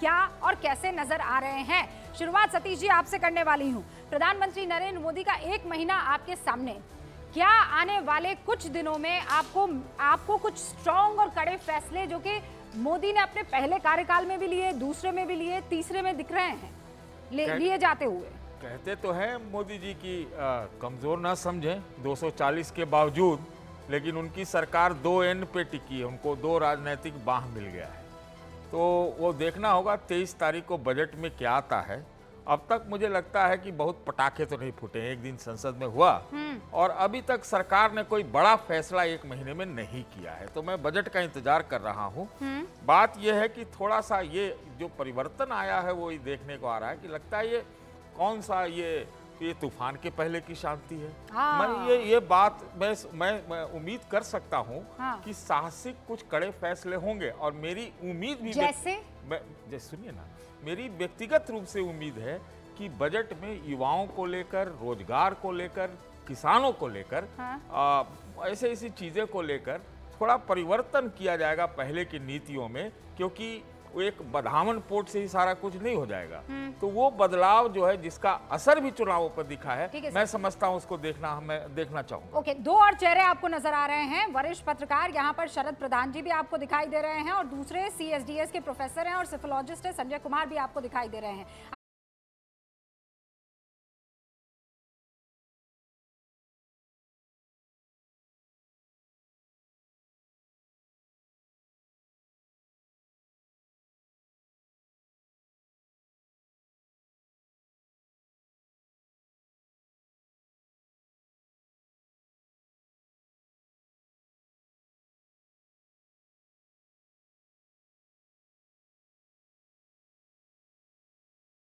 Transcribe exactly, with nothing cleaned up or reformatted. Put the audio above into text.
क्या और कैसे नजर आ रहे हैं। शुरुआत सतीश जी आपसे करने वाली हूँ। प्रधानमंत्री नरेंद्र मोदी का एक महीना आपके सामने, क्या आने वाले कुछ दिनों में आपको आपको कुछ स्ट्रॉन्ग और कड़े फैसले जो कि मोदी ने अपने पहले कार्यकाल में भी लिए, दूसरे में भी लिए, तीसरे में दिख रहे हैं ले, लिए जाते हुए? कहते तो हैं मोदी जी की आ, कमजोर ना समझें दो सौ चालीस के बावजूद, लेकिन उनकी सरकार दो एंड पे टिकी है, उनको दो राजनीतिक बाह मिल गया है। तो वो देखना होगा तेईस तारीख को बजट में क्या आता है। अब तक मुझे लगता है कि बहुत पटाखे तो नहीं फूटे, एक दिन संसद में हुआ और अभी तक सरकार ने कोई बड़ा फैसला एक महीने में नहीं किया है, तो मैं बजट का इंतजार कर रहा हूँ। बात यह है कि थोड़ा सा ये जो परिवर्तन आया है वो ये देखने को आ रहा है कि लगता है ये कौन सा ये ये तूफान के पहले की शांति है। हाँ। मैं ये ये बात मैं मैं, मैं उम्मीद कर सकता हूँ हाँ। कि साहसिक कुछ कड़े फैसले होंगे और मेरी उम्मीद भी जैसे मैं जैसे सुनिए ना, मेरी व्यक्तिगत रूप से उम्मीद है कि बजट में युवाओं को लेकर, रोजगार को लेकर, किसानों को लेकर, हाँ। ऐसे ऐसी चीजें को लेकर थोड़ा परिवर्तन किया जाएगा पहले की नीतियों में, क्योंकि वो एक बधावन पोर्ट से ही सारा कुछ नहीं हो जाएगा। तो वो बदलाव जो है जिसका असर भी चुनावों पर दिखा है, है मैं समझता हूं उसको देखना मैं देखना चाहूंगा। ओके, दो और चेहरे आपको नजर आ रहे हैं। वरिष्ठ पत्रकार यहाँ पर शरद प्रधान जी भी आपको दिखाई दे रहे हैं और दूसरे सी एस डी एस के प्रोफेसर हैं और सिफोलॉजिस्ट है संजय कुमार भी आपको दिखाई दे रहे हैं।